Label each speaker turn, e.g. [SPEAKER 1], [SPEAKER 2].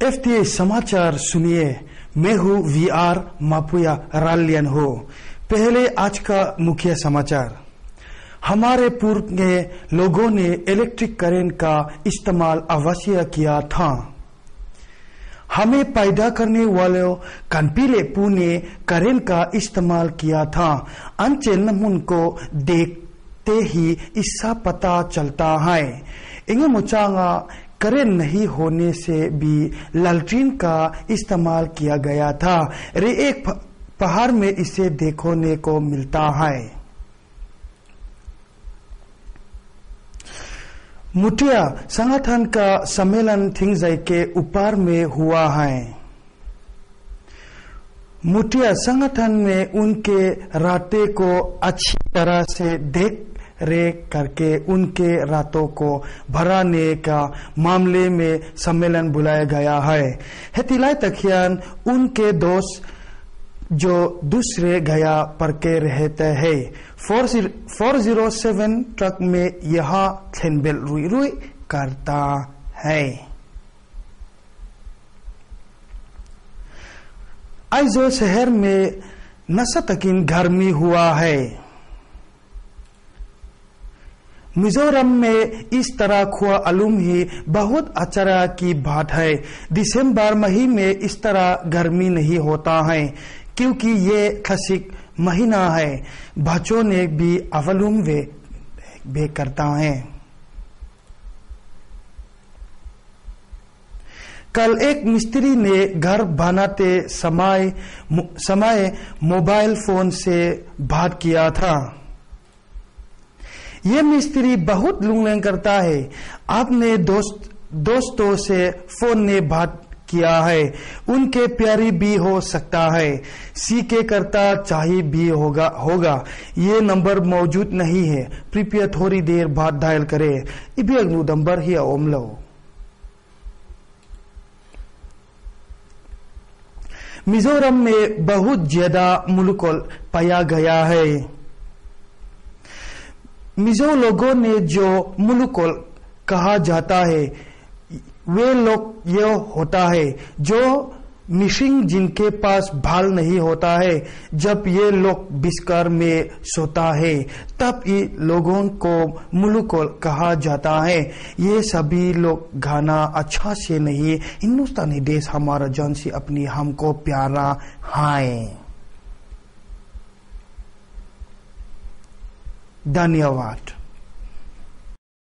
[SPEAKER 1] FTA समाचार सुनिए। मैं हूँ वीआर मापुया रालियन हो। पहले आज का मुख्य समाचार। हमारे पूर्व के लोगों ने इलेक्ट्रिक करंट का इस्तेमाल अवश्य किया था। हमें पैदा करने वालों कनपीले पू ने करंट का इस्तेमाल किया था। अंचेन को देखते ही इसका पता चलता है। इंगे मुचांगा करंट नहीं होने से भी लालटेन का इस्तेमाल किया गया था। रे एक पहाड़ में इसे देखने को मिलता है। मुटिया संगठन का सम्मेलन थिंगजाई के ऊपर में हुआ है। मुटिया संगठन में उनके रास्ते को अच्छी तरह से देख रेख करके उनके रातों को भराने का मामले में सम्मेलन बुलाया गया है। हेतिलाई तखियान उनके दोस्त जो दूसरे गया पर के रहते हैं 407 ट्रक में यह थेनबेल रुई रुई करता है। आइजो शहर में नशा तकिन गर्मी हुआ है। मिजोरम में इस तरह खुआ आलूम ही बहुत आश्चर्य की बात है। दिसंबर महीने में इस तरह गर्मी नहीं होता है क्योंकि ये खसिक महीना है। बच्चों ने भी अवलूम वे करता है। कल एक मिस्त्री ने घर बनाते समय मोबाइल फोन से बात किया था। ये मिस्त्री बहुत लुंगलें करता है। आपने दोस्तों से फोन ने बात किया है। उनके प्यारी भी हो सकता है। सीखे करता चाहिए भी होगा। ये नंबर मौजूद नहीं है। कृपया थोड़ी देर बाद डायल करें। इभी अगलू नंबर ही ओमलो। मिजोरम में बहुत ज्यादा मुलुकोल पाया गया है। मिजो लोगों ने जो मुलुकोल कहा जाता है वे लोग यह होता है जो मिशिंग जिनके पास बाल नहीं होता है। जब ये लोग बिस्तर में सोता है तब ये लोगों को मुलुकोल कहा जाता है। ये सभी लोग गाना अच्छा से नहीं। हिंदुस्तानी देश हमारा जान से अपनी हमको प्यारा है। धन्यवाद।